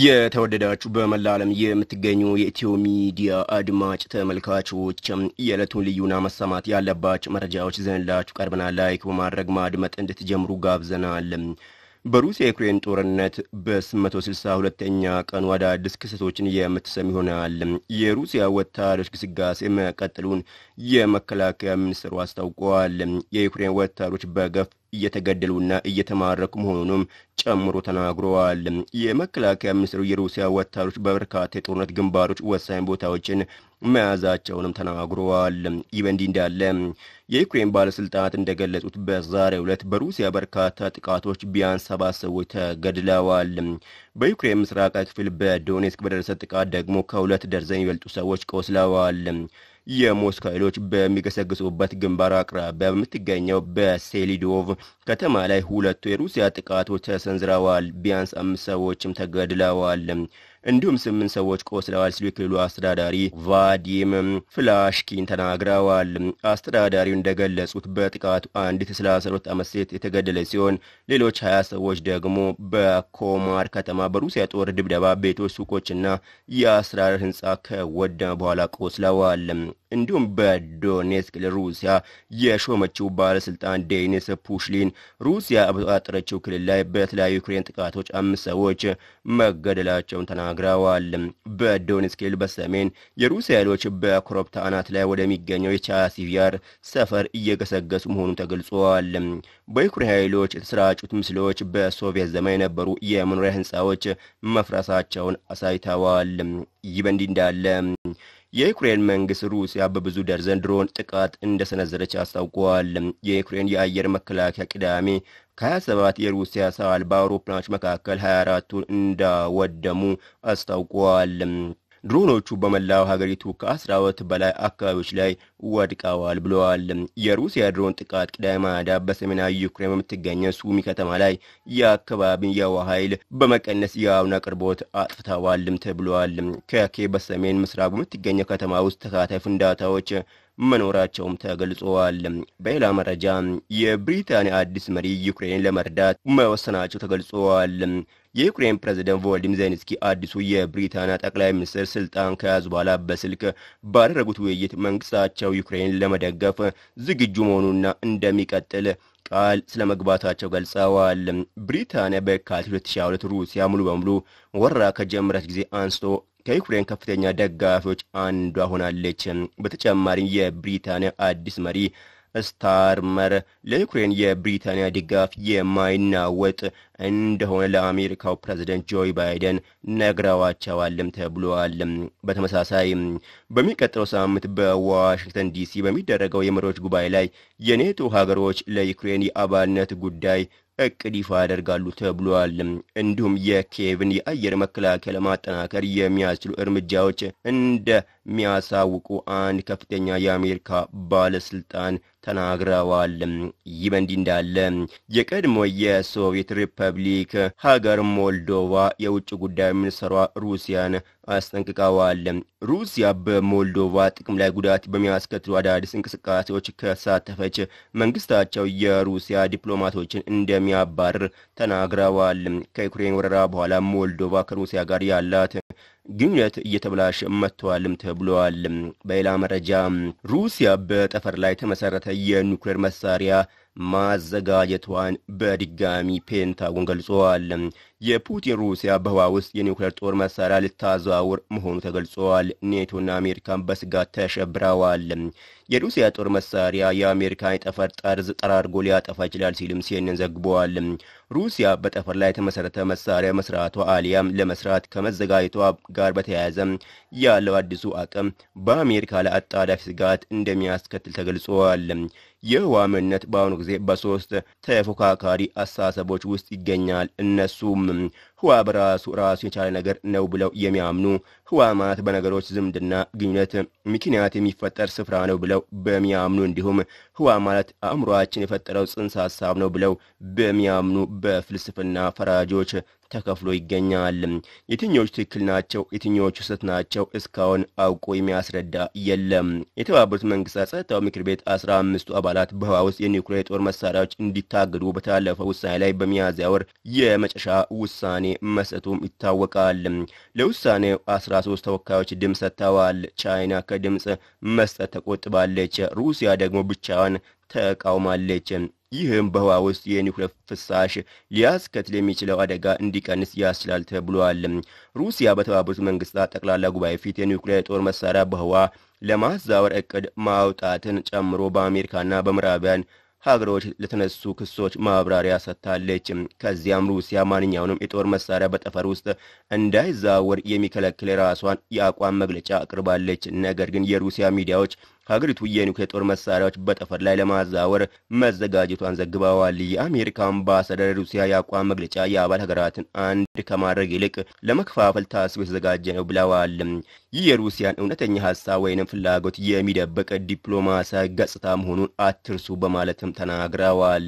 የተወደዳችሁ በመላ ዓለም የምትገኙ የኢትዮ ሚዲያ አድማጭ ተመልካቾች የዕለቱን ልዩና መሰማት ያለባቸው መረጃዎች ይዘንላችሁ ቀርበናል። ላይክ በማድረግ ማድመጥ እንድትጀምሩ ጋብዘናል። በሩሲያ ዩክሬን ጦርነት በ862ኛ ቀኑ አዳዲስ ክስተቶችን የምትሰሙ ይሆናል። የሩሲያ ወታደሮች ግስጋሴ መቀጠሉን የመከላከያ ሚኒስትሩ አስታውቀዋል። የዩክሬን ወታደሮች በገፍ እየተገደሉና እየተማረኩ መሆኑንም ጨምሮ ተናግረዋል። የመከላከያ ሚኒስትሩ የሩሲያ ወታደሮች በበርካታ የጦርነት ግንባሮች ወሳኝ ቦታዎችን መያዛቸውንም ተናግረዋል። ይህ በእንዲህ እንዳለ የዩክሬን ባለስልጣናት እንደገለጹት በዛሬው ዕለት በሩሲያ በርካታ ጥቃቶች ቢያንስ 7 ሰዎች ተገድለዋል። በዩክሬን ምስራቃዊ ክፍል በዶኔትስክ በደረሰ ጥቃት ደግሞ ከ2 ደርዘን የሚበልጡ ሰዎች ቆስለዋል። የሞስኮ ኃይሎች በሚገሰግሱበት ግንባር አቅራቢያ በምትገኘው በሴሊዶቭ ከተማ ላይ 2 የሩሲያ ጥቃቶች ተሰንዝረዋል። ቢያንስ 5 ሰዎችም ተገድለዋል። እንዲሁም 8 ሰዎች ቆስለዋል ሲሉ የክልሉ አስተዳዳሪ ቫዲም ፍላሽኪን ተናግረዋል። አስተዳዳሪው እንደገለጹት በጥቃቱ አንዲት 32 ዓመት ሴት የተገደለች ሲሆን ሌሎች 20 ሰዎች ደግሞ በኮማር ከተማ በሩሲያ ጦር ድብደባ ቤቶች፣ ሱቆችና የአስተዳደር ህንፃ ከወደመ በኋላ ቆስለዋል። እንዲሁም በዶኔትስክ ለሩሲያ የሾመችው ባለስልጣን ዴኒስ ፑሽሊን ሩሲያ በተቆጣጠረችው ክልል ላይ በተለያዩ ዩክሬን ጥቃቶች 5 ሰዎች መገደላቸውን ተናግረዋል። በዶኔትስክ ክልል በሰሜን የሩሲያ ኃይሎች በኮረብታ አናት ላይ ወደሚገኘው የቻሲቪያር ሰፈር እየገሰገሱ መሆኑን ተገልጿል። በዩክሬን ኃይሎች የተሰራጩት ምስሎች በሶቪየት ዘመን የነበሩ የመኖሪያ ህንፃዎች መፍረሳቸውን አሳይተዋል። ይህ በእንዲህ እንዳለ የዩክሬን መንግስት ሩሲያ በብዙ ደርዘን ድሮን ጥቃት እንደሰነዘረች አስታውቋል። የዩክሬን የአየር መከላከያ ቅዳሜ ከ27 የሩሲያ ሰው አልባ አውሮፕላኖች መካከል 24ቱን እንዳወደሙ አስታውቋል። ድሮኖቹ በመላው ሀገሪቱ ከ12 በላይ አካባቢዎች ላይ ወድቀዋል ብለዋል። የሩሲያ ድሮን ጥቃት ቅዳሜ ማለዳ በሰሜናዊ ዩክሬን በምትገኘው ሱሚ ከተማ ላይ የአካባቢን የውሃ ኃይል በመቀነስ የውሃ አቅርቦት አጥፍተዋልም ተብሏል። ከኪየቭ በሰሜን ምስራቅ በምትገኘው ከተማ ውስጥ ተከታታይ ፍንዳታዎች መኖራቸውም ተገልጸዋል። በሌላ መረጃ የብሪታንያ አዲስ መሪ ዩክሬንን ለመርዳት መወሰናቸው ተገልጸዋል። የዩክሬን ፕሬዝዳንት ቮሎዲሚር ዜሌንስኪ አዲሱ የብሪታንያ ጠቅላይ ሚኒስትር ስልጣን ከያዙ በኋላ በስልክ ባደረጉት ውይይት መንግስታቸው ዩክሬንን ለመደገፍ ዝግጁ መሆኑንና እንደሚቀጥል ቃል ስለመግባታቸው ገልጸዋል። ብሪታንያ በየካቲት 2022 ሩሲያ ሙሉ በሙሉ ወረራ ከጀመረች ጊዜ አንስቶ ከዩክሬን ከፍተኛ ደጋፊዎች አንዷ ሆናለች። በተጨማሪም የብሪታንያ አዲስ መሪ ስታርመር ለዩክሬን የብሪታንያ ድጋፍ የማይናወጥ እንደሆነ ለአሜሪካው ፕሬዝዳንት ጆ ባይደን ነግረዋቸዋልም ተብሏል። በተመሳሳይ በሚቀጥለው ሳምንት በዋሽንግተን ዲሲ በሚደረገው የመሪዎች ጉባኤ ላይ የኔቶ ሀገሮች ለዩክሬን የአባልነት ጉዳይ እቅድ ይፋ ያደርጋሉ ተብሏል። እንዲሁም የኪየቭን የአየር መከላከያ ለማጠናከር የሚያስችሉ እርምጃዎች እንደሚያሳውቁ አንድ ከፍተኛ የአሜሪካ ባለስልጣን ተናግረዋል። ይህ በእንዲህ እንዳለ የቀድሞ የሶቪየት ሪፐብሊክ ሀገር ሞልዶቫ የውጭ ጉዳይ ሚኒስትሯ ሩሲያን አስጠንቅቀዋል። ሩሲያ በሞልዶቫ ጥቅም ላይ ጉዳት በሚያስከትሉ አዳዲስ እንቅስቃሴዎች ከሳተፈች መንግስታቸው የሩሲያ ዲፕሎማቶችን እንደሚያባርር ተናግረዋል። ከዩክሬን ወረራ በኋላ ሞልዶቫ ከሩሲያ ጋር ያላት ግንኙነት እየተበላሸ መጥቷልም ተብሏል። በሌላ መረጃ ሩሲያ በጠፈር ላይ የተመሰረተ የኒውክሌር መሳሪያ ማዘጋጀቷን በድጋሚ ፔንታጎን ገልጿል። የፑቲን ሩሲያ በህዋ ውስጥ የኒውክሌር ጦር መሳሪያ ልታዘዋውር መሆኑ ተገልጿል። ኔቶና አሜሪካን በስጋት ተሸብረዋል። የሩሲያ ጦር መሳሪያ የአሜሪካን የጠፈር ጠርዝ ጠራርጎ ሊያጠፋ ይችላል ሲልም ሲኤንኤን ዘግቧል። ሩሲያ በጠፈር ላይ የተመሰረተ መሳሪያ መስራቷ አሊያም ለመስራት ከመዘጋጀቷ ጋር በተያያዘ ያለው አዲሱ አቅም በአሜሪካ ላይ አጣዳፊ ስጋት እንደሚያስከትል ተገልጿል። የህዋ ምንነት በአሁኑ ጊዜ በ3 ተፎካካሪ አስተሳሰቦች ውስጥ ይገኛል። እነሱም ህዋ በራሱ የቻለ ነገር ነው ብለው የሚያምኑ፣ ህዋ ማለት በነገሮች ዝምድና ግንኙነት ምክንያት የሚፈጠር ስፍራ ነው ብለው በሚያምኑ፣ እንዲሁም ህዋ ማለት አእምሮአችን የፈጠረው ጽንሰ ሐሳብ ነው ብለው በሚያምኑ በፍልስፍና ፈራጆች ተከፍሎ ይገኛል። የትኞቹ ትክክል ናቸው፣ የትኞቹ ስህተት ናቸው እስካሁን አውቆ የሚያስረዳ የለም። የተባበሩት መንግስታት ጸጥታው ምክር ቤት 15ቱ አባላት በህዋ ውስጥ የኒውክሌር ጦር መሳሪያዎች እንዲታገዱ በተላለፈው ውሳኔ ላይ በሚያዝያ ወር የመጨረሻ ውሳኔ መስጠቱም ይታወቃል። ለውሳኔው 13 ተወካዮች ድምፅ ሰጥተዋል። ቻይና ከድምፅ መስጠት ተቆጥባለች። ሩሲያ ደግሞ ብቻዋን ተቃውማለች። ይህም በህዋ ውስጥ የኒውክሌር ፍሳሽ ሊያስከትል የሚችለው አደጋ እንዲቀንስ ያስችላል ተብሏል። ሩሲያ በተባበሩት መንግስታት ጠቅላላ ጉባኤ ፊት የኒውክሌር ጦር መሳሪያ በህዋ ለማዛወር እቅድ ማውጣትን ጨምሮ በአሜሪካና በምዕራባውያን ሀገሮች ለተነሱ ክሶች ማብራሪያ ሰጥታለች። ከዚያም ሩሲያ ማንኛውንም የጦር መሳሪያ በጠፈር ውስጥ እንዳይዛወር የሚከለክል ራሷን የአቋም መግለጫ አቅርባለች። ነገር ግን የሩሲያ ሚዲያዎች ሀገሪቱ የኒውክሌር ጦር መሳሪያዎች በጠፈር ላይ ለማዛወር መዘጋጀቷን ዘግበዋል። የአሜሪካ አምባሳደር ሩሲያ የአቋም መግለጫ የአባል ሀገራትን አንድ ከማድረግ ይልቅ ለመከፋፈል ታስቦ የተዘጋጀ ነው ብለዋል። ይህ የሩሲያን እውነተኛ ሀሳብ ወይንም ፍላጎት የሚደብቅ ዲፕሎማሲያዊ ገጽታ መሆኑን አትርሱ በማለትም ተናግረዋል።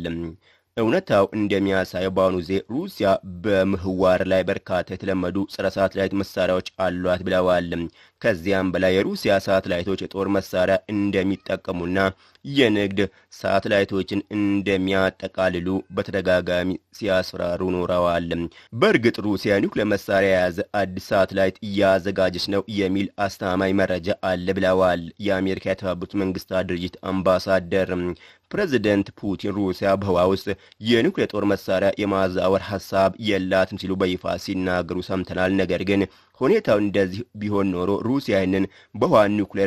እውነታው እንደሚያሳየው በአሁኑ ጊዜ ሩሲያ በምህዋር ላይ በርካታ የተለመዱ ጸረ ሳተላይት መሳሪያዎች አሏት ብለዋል። ከዚያም በላይ የሩሲያ ሳተላይቶች የጦር መሳሪያ እንደሚጠቀሙና የንግድ ሳተላይቶችን እንደሚያጠቃልሉ በተደጋጋሚ ሲያስፈራሩ ኖረዋል። በእርግጥ ሩሲያ ኒውክሌር መሳሪያ የያዘ አዲስ ሳተላይት እያዘጋጀች ነው የሚል አስተማማኝ መረጃ አለ ብለዋል የአሜሪካ የተባበሩት መንግስታት ድርጅት አምባሳደር። ፕሬዚደንት ፑቲን ሩሲያ በህዋ ውስጥ የኒውክሌር ጦር መሳሪያ የማዛወር ሀሳብ የላትም ሲሉ በይፋ ሲናገሩ ሰምተናል። ነገር ግን ሁኔታው እንደዚህ ቢሆን ኖሮ ሩሲያ ይህንን በህዋ ኒውክሌር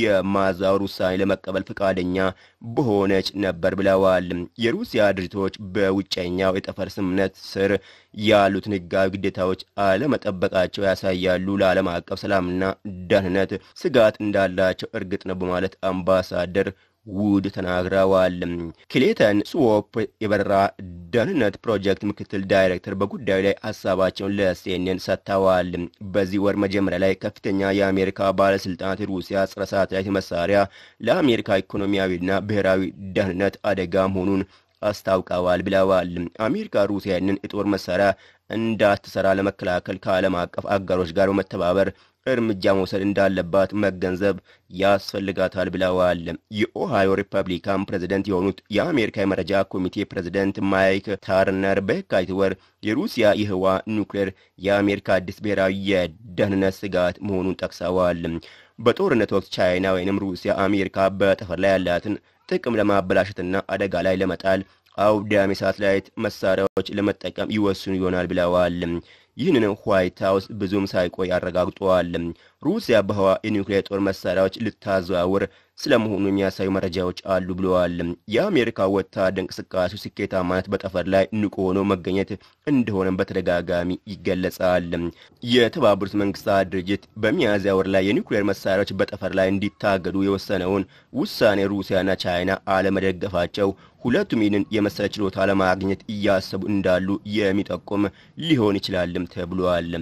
የማዛወር ውሳኔ ለመቀበል ፈቃደኛ በሆነች ነበር ብለዋል። የሩሲያ ድርጅቶች በውጨኛው የጠፈር ስምምነት ስር ያሉትን ህጋዊ ግዴታዎች አለመጠበቃቸው ያሳያሉ፣ ለዓለም አቀፍ ሰላምና ደህንነት ስጋት እንዳላቸው እርግጥ ነው በማለት አምባሳደር ውድ ተናግረዋል። ክሌተን ስዎፕ የበረራ ደህንነት ፕሮጀክት ምክትል ዳይሬክተር በጉዳዩ ላይ ሀሳባቸውን ለሲኤንኤን ሰጥተዋል። በዚህ ወር መጀመሪያ ላይ ከፍተኛ የአሜሪካ ባለስልጣናት የሩሲያ ጸረ ሳተላይት መሳሪያ ለአሜሪካ ኢኮኖሚያዊና ብሔራዊ ደህንነት አደጋ መሆኑን አስታውቀዋል ብለዋል። አሜሪካ ሩሲያንን የጦር መሳሪያ እንዳትሰራ ለመከላከል ከዓለም አቀፍ አጋሮች ጋር በመተባበር እርምጃ መውሰድ እንዳለባት መገንዘብ ያስፈልጋታል ብለዋል። የኦሃዮ ሪፐብሊካን ፕሬዝደንት የሆኑት የአሜሪካ የመረጃ ኮሚቴ ፕሬዝደንት ማይክ ታርነር በየካቲት ወር የሩሲያ የህዋ ኒውክሌር የአሜሪካ አዲስ ብሔራዊ የደህንነት ስጋት መሆኑን ጠቅሰዋል። በጦርነት ወቅት ቻይና ወይንም ሩሲያ አሜሪካ በጠፈር ላይ ያላትን ጥቅም ለማበላሸትና አደጋ ላይ ለመጣል አውዳሚ ሳተላይት መሳሪያዎች ለመጠቀም ይወስኑ ይሆናል ብለዋል። ይህንን ዋይት ሃውስ ብዙም ሳይቆይ አረጋግጧል። ሩሲያ በህዋ የኒውክሌር ጦር መሳሪያዎች ልታዘዋውር ስለመሆኑ የሚያሳዩ መረጃዎች አሉ ብለዋል። የአሜሪካ ወታደር እንቅስቃሴ ስኬታማነት በጠፈር ላይ ንቁ ሆኖ መገኘት እንደሆነም በተደጋጋሚ ይገለጻል። የተባበሩት መንግስታት ድርጅት በሚያዝያ ወር ላይ የኒውክሌር መሳሪያዎች በጠፈር ላይ እንዲታገዱ የወሰነውን ውሳኔ ሩሲያና ቻይና አለመደገፋቸው ሁለቱም ይህንን የመሰለ ችሎታ ለማግኘት እያሰቡ እንዳሉ የሚጠቁም ሊሆን ይችላልም ተብሏል።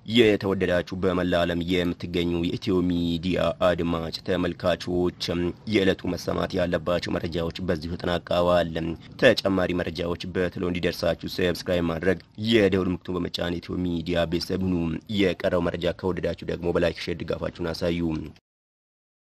የተወደዳችሁ በመላ ዓለም የምትገኙ የኢትዮ ሚዲያ አድማጭ ተመልካቾች የዕለቱ መሰማት ያለባቸው መረጃዎች በዚሁ ተጠናቀዋል። ተጨማሪ መረጃዎች በቶሎ እንዲደርሳችሁ ሰብስክራይብ ማድረግ፣ የደውል ምልክቱን በመጫን ኢትዮ ሚዲያ ቤተሰብ ሁኑ። የቀረው መረጃ ከወደዳችሁ ደግሞ በላይክ ሼር ድጋፋችሁን አሳዩ።